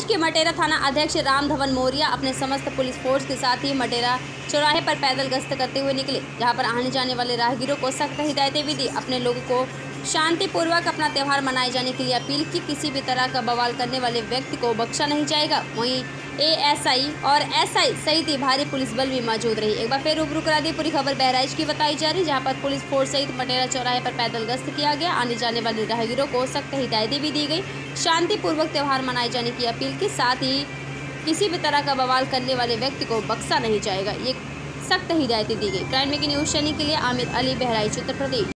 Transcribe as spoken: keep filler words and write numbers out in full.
के मटेरा थाना अध्यक्ष राम धवन मौर्य अपने समस्त पुलिस फोर्स के साथ ही मटेरा चौराहे पर पैदल गश्त करते हुए निकले, जहां पर आने जाने वाले राहगीरों को सख्त हिदायतें भी दी। अपने लोगों को शांतिपूर्वक अपना त्यौहार मनाए जाने के लिए अपील की। किसी भी तरह का बवाल करने वाले व्यक्ति को बख्शा नहीं जाएगा। वहीं एएसआई और एसआई सहित भारी पुलिस बल भी मौजूद रही। एक बार फिर रूबरू करा दी पूरी खबर बहराइच की बताई जा रही, जहां पर पुलिस फोर्स सहित मटेरा चौराहे पर पैदल गश्त किया गया। आने जाने वाले राहगीरों को सख्त हिदायतें भी दी गई। शांतिपूर्वक त्यौहार मनाए जाने की अपील के साथ ही किसी भी तरह का बवाल करने वाले व्यक्ति को बख्शा नहीं जाएगा, ये सख्त हिदायतें दी गई। प्राइम न्यूज़ न्यूज़ चैनल के लिए आमिर अली, बहराइच, उत्तर प्रदेश।